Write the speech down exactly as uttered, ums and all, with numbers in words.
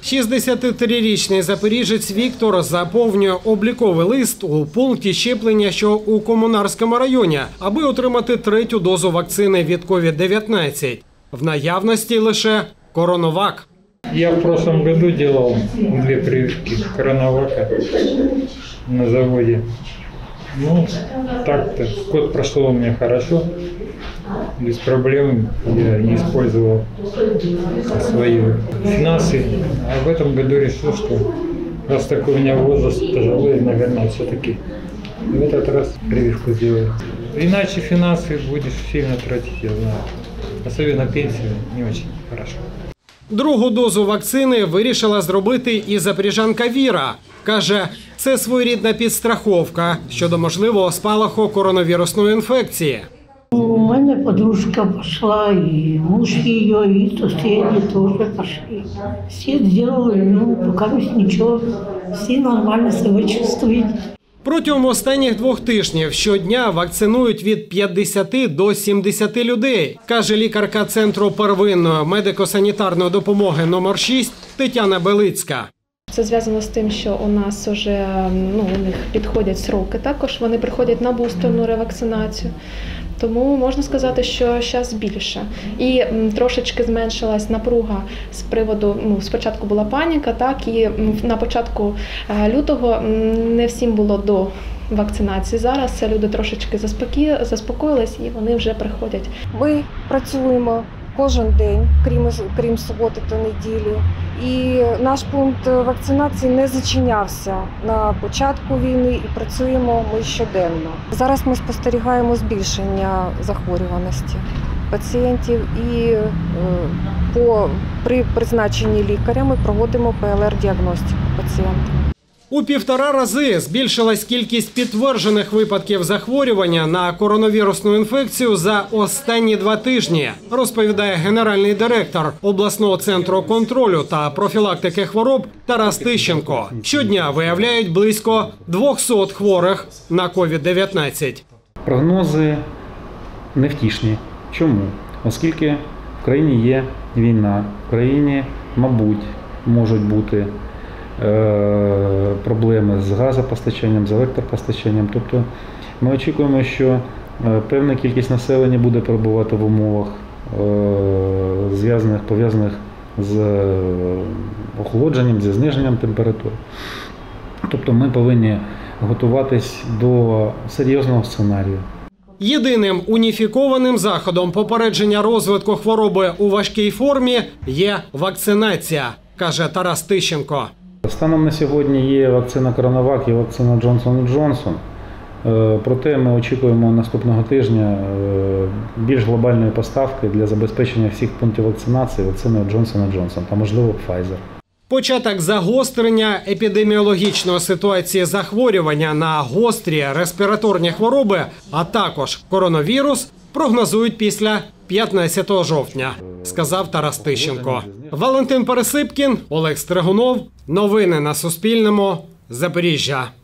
шістдесятитрирічний запоріжець Віктор заповнює обліковий лист у пункті щеплення, що у Комунарському районі, аби отримати третю дозу вакцини від ковід дев'ятнадцять. В наявності лише Коронавак. Я в прошлом году делал две прививки Коронавака на заводе. Ну, так-то. Год прошел у меня хорошо, без проблем. Я не использовал свои финансы. А в этом году решил, что раз такой у меня возраст пожилой, наверное, все-таки в этот раз прививку сделаю. Иначе финансы будешь сильно тратить, я знаю. Особенно пенсию не очень хорошо. Другу дозу вакцини вирішила зробити і запоріжанка Віра. Каже, це своєрідна підстраховка щодо можливого спалаху коронавірусної інфекції. У мене подружка пішла, і муж її, і сусіди теж пішли. Всі зробили, ну, поки нічого, всі нормально себе чувствують. Протягом останніх двох тижнів щодня вакцинують від п'ятдесяти до сімдесяти людей, каже лікарка Центру первинної медико-санітарної допомоги номер шість Тетяна Белицька. Це зв'язано з тим, що у нас вже ну, у них підходять сроки, також вони приходять на бустерну ревакцинацію. Тому можна сказати, що зараз більше. І м, трошечки зменшилась напруга з приводу, ну, спочатку була паніка, так, і м, на початку е, лютого м, не всім було до вакцинації. Зараз люди трошечки заспокі... заспокоїлись і вони вже приходять. Ми працюємо кожен день, крім, крім суботи та неділі. І наш пункт вакцинації не зачинявся на початку війни і працюємо ми щоденно. Зараз ми спостерігаємо збільшення захворюваності пацієнтів і е, по, при призначенні лікаря ми проводимо пе ел ер-діагностику пацієнтів. У півтора рази збільшилась кількість підтверджених випадків захворювання на коронавірусну інфекцію за останні два тижні, розповідає генеральний директор обласного центру контролю та профілактики хвороб Тарас Тищенко. Щодня виявляють близько двохсот хворих на ковід дев'ятнадцять. Прогнози невтішні. Чому? Оскільки в країні є війна, в країні, мабуть, можуть бути проблеми з газопостачанням, з електропостачанням. Тобто ми очікуємо, що певна кількість населення буде перебувати в умовах, зв'язаних, пов'язаних з охолодженням, зі зниженням температури. Тобто ми повинні готуватись до серйозного сценарію. Єдиним уніфікованим заходом попередження розвитку хвороби у важкій формі є вакцинація, каже Тарас Тищенко. Станом на сьогодні є вакцина Коронавак і вакцина Джонсон і Джонсон. Проте ми очікуємо наступного тижня більш глобальної поставки для забезпечення всіх пунктів вакцинації вакциною Джонсон і Джонсон та, можливо, Pfizer. Початок загострення епідеміологічної ситуації захворювання на гострі респіраторні хвороби, а також коронавірус, прогнозують після п'ятнадцятого жовтня, сказав Тарас Тищенко. Валентин Пересипкін, Олег Стригунов. Новини на Суспільному. Запоріжжя.